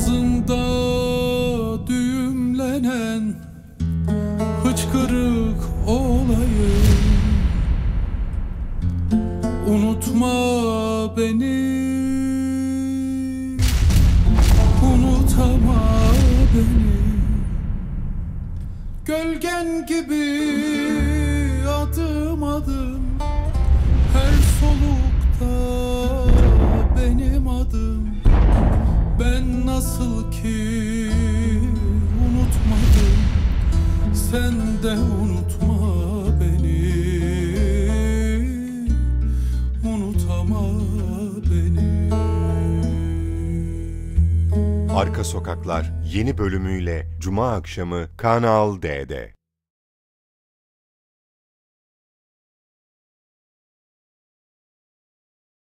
Boğazımda düğümlenen hıçkırık olayım. Unutma beni, unutama beni. Gölgen gibi adım adım, her solukta benim adım. Ben nasıl ki unutmadım, sen de unutma beni, unutama beni. Arka Sokaklar yeni bölümüyle Cuma akşamı Kanal D'de.